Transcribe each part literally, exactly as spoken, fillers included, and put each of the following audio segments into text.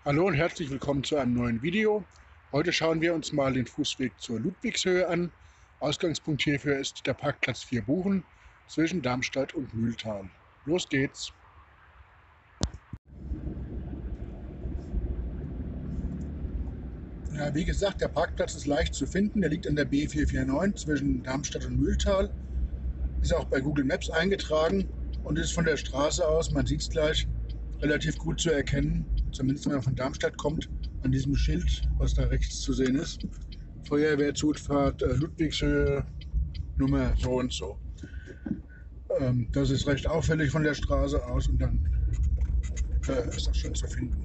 Hallo und herzlich willkommen zu einem neuen Video. Heute schauen wir uns mal den Fußweg zur Ludwigshöhe an. Ausgangspunkt hierfür ist der Parkplatz vier Buchen zwischen Darmstadt und Mühltal. Los geht's! Ja, wie gesagt, der Parkplatz ist leicht zu finden. Der liegt an der B vier vier neun zwischen Darmstadt und Mühltal. Ist auch bei Google Maps eingetragen und ist von der Straße aus, man sieht es gleich, relativ gut zu erkennen, zumindest wenn man von Darmstadt kommt, an diesem Schild, was da rechts zu sehen ist. Feuerwehrzufahrt äh, Ludwigshöhe Nummer so und so. Ähm, das ist recht auffällig von der Straße aus und dann äh, ist das schon zu finden.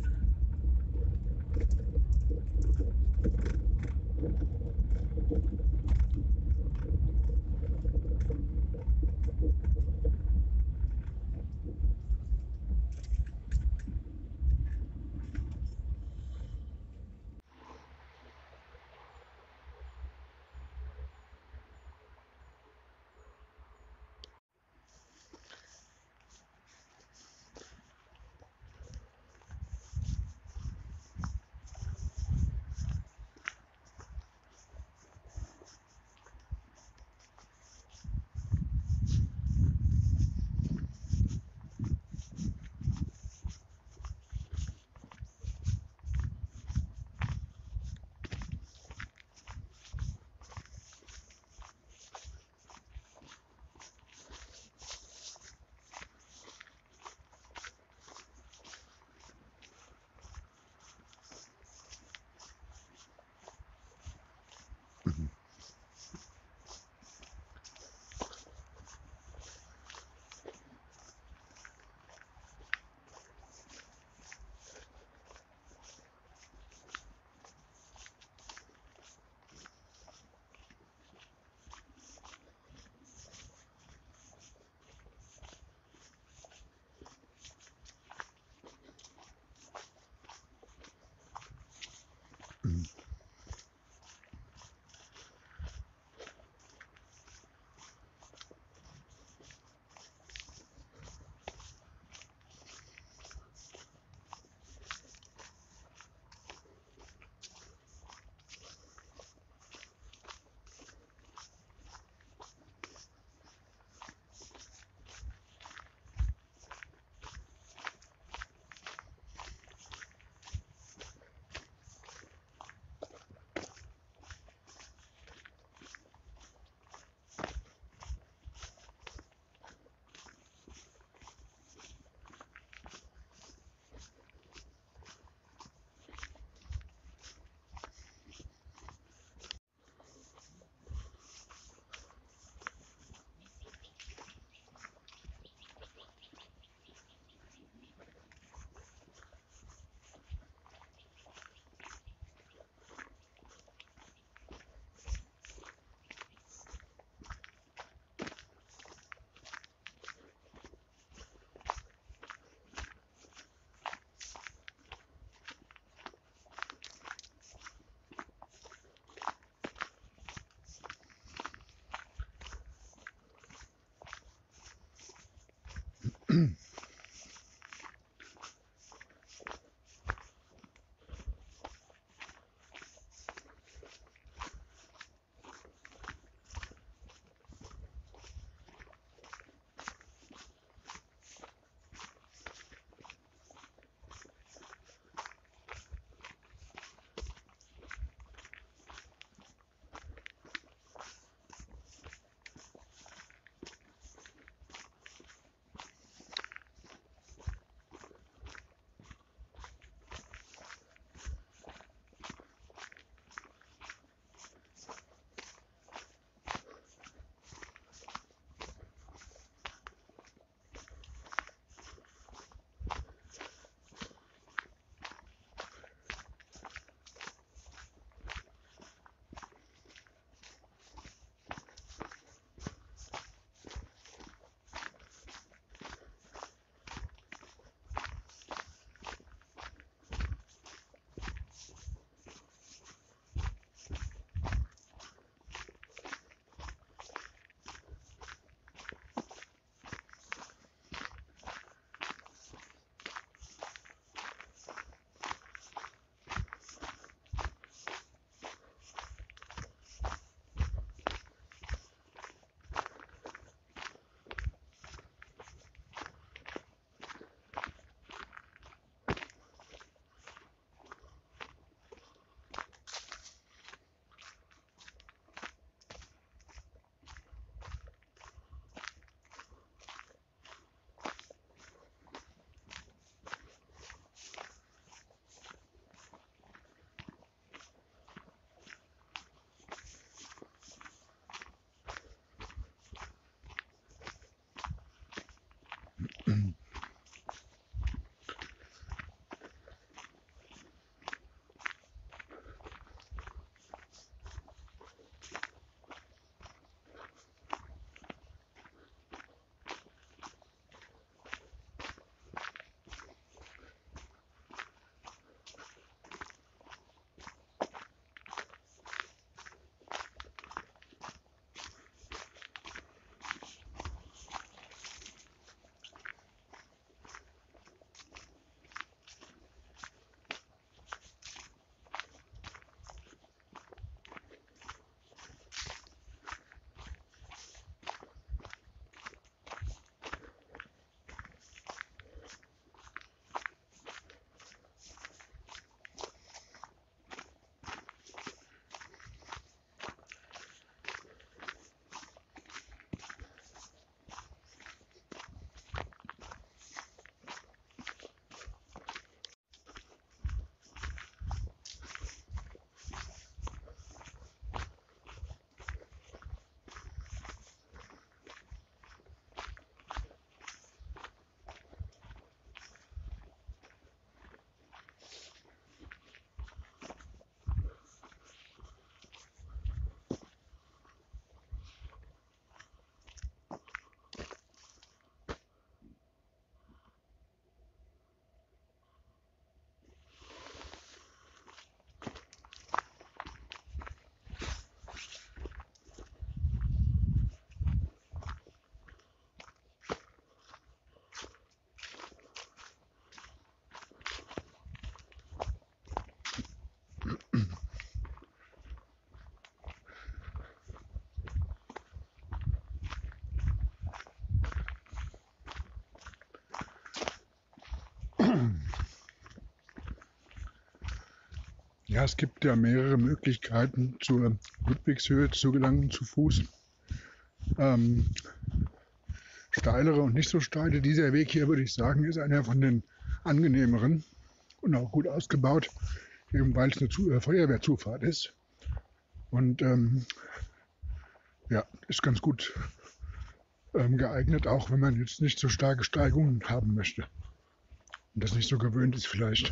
Ja, es gibt ja mehrere Möglichkeiten zur Ludwigshöhe zu gelangen zu Fuß. Ähm, steilere und nicht so steile. Dieser Weg hier, würde ich sagen, ist einer von den angenehmeren und auch gut ausgebaut, eben weil es eine Zu äh, Feuerwehrzufahrt ist. Und ähm, ja, ist ganz gut ähm, geeignet, auch wenn man jetzt nicht so starke Steigungen haben möchte und das nicht so gewöhnt ist vielleicht.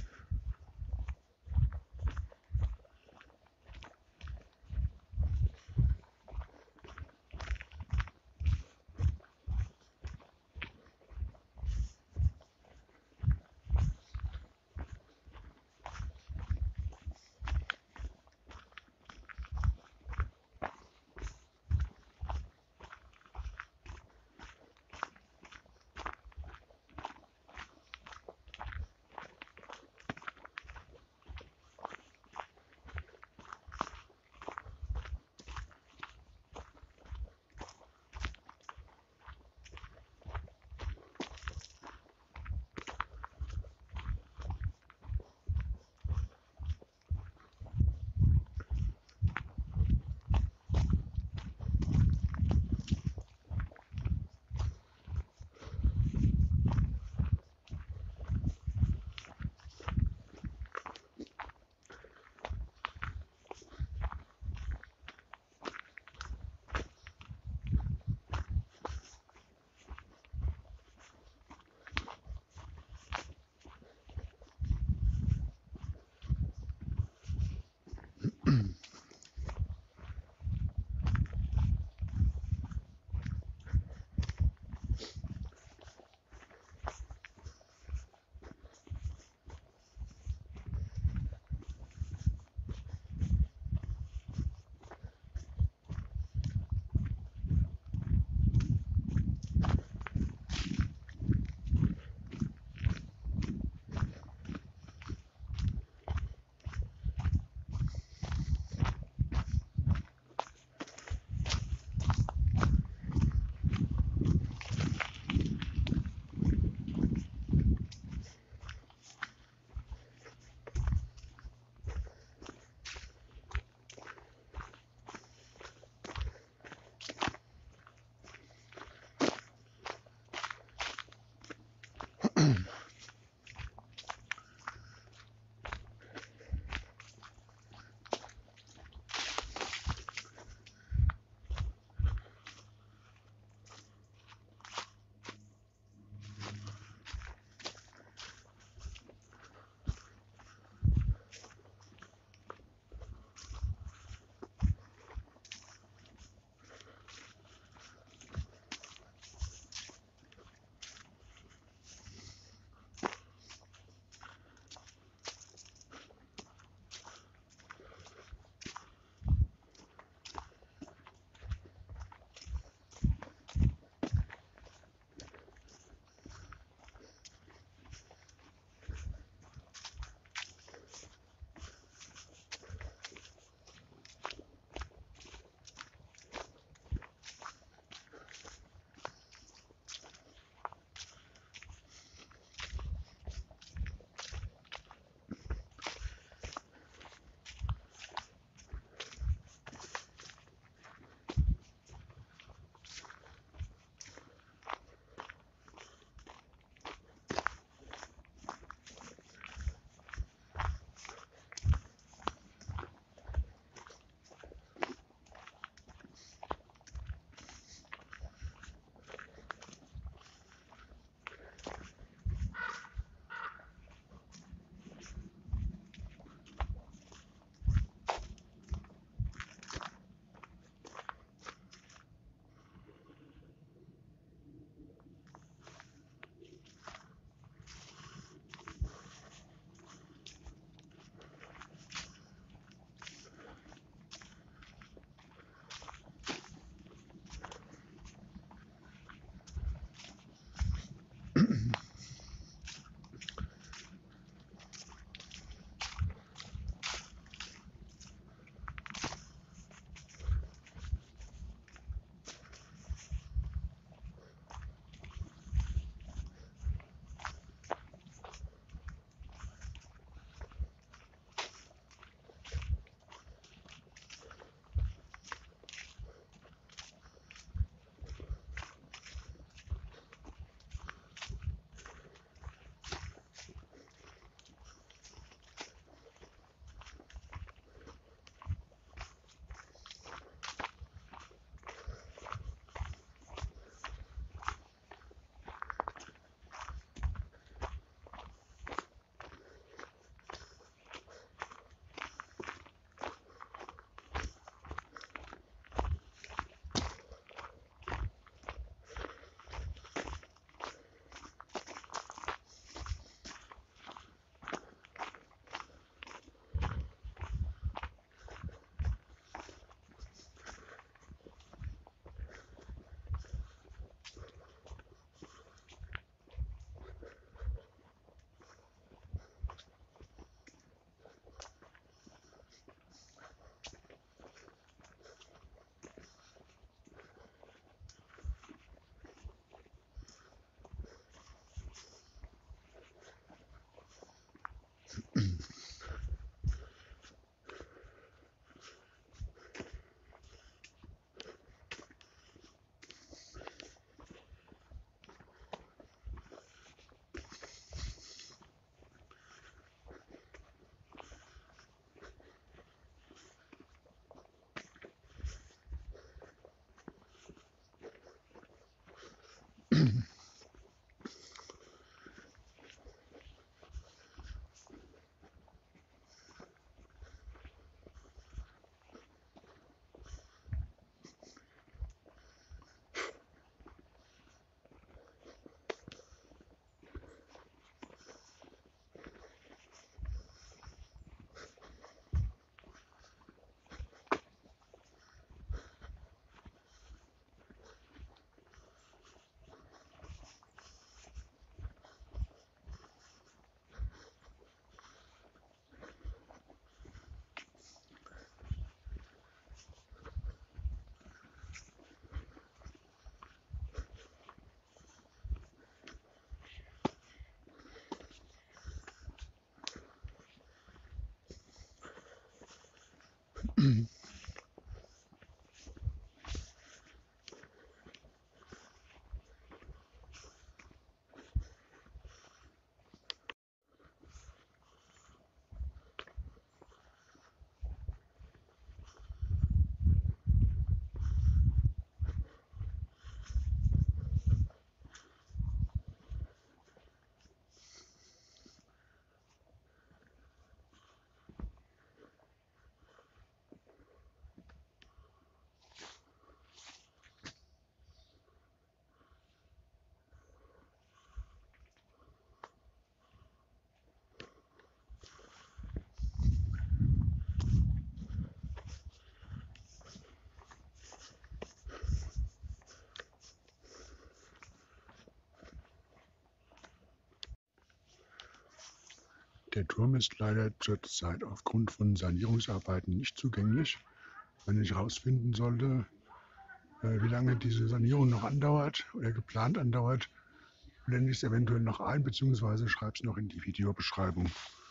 Der Turm ist leider zurzeit aufgrund von Sanierungsarbeiten nicht zugänglich. Wenn ich herausfinden sollte, wie lange diese Sanierung noch andauert oder geplant andauert, blende ich es eventuell noch ein bzw. schreibe es noch in die Videobeschreibung.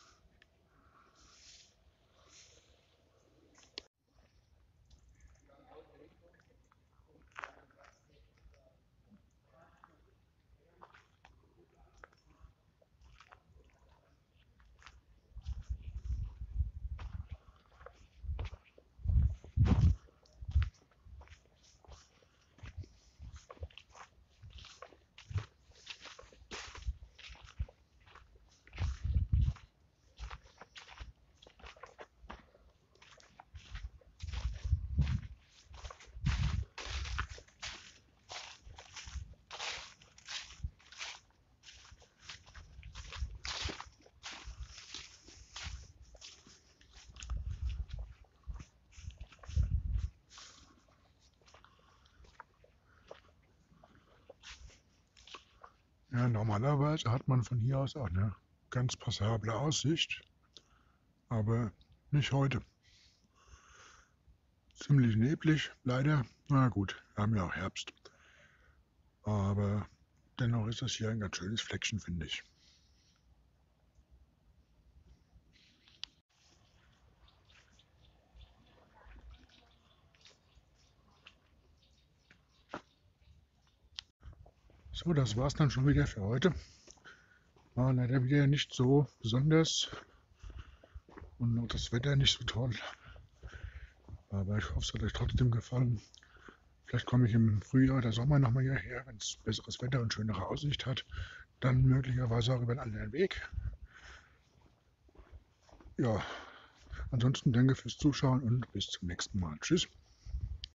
Ja, normalerweise hat man von hier aus auch eine ganz passable Aussicht, aber nicht heute. Ziemlich neblig, leider. Na gut, wir haben ja auch Herbst. Aber dennoch ist das hier ein ganz schönes Fleckchen, finde ich. So, das war's dann schon wieder für heute. War leider wieder nicht so besonders und auch das Wetter nicht so toll. Aber ich hoffe, es hat euch trotzdem gefallen. Vielleicht komme ich im Frühjahr oder Sommer nochmal hierher, wenn es besseres Wetter und schönere Aussicht hat. Dann möglicherweise auch über einen anderen Weg. Ja, ansonsten danke fürs Zuschauen und bis zum nächsten Mal. Tschüss.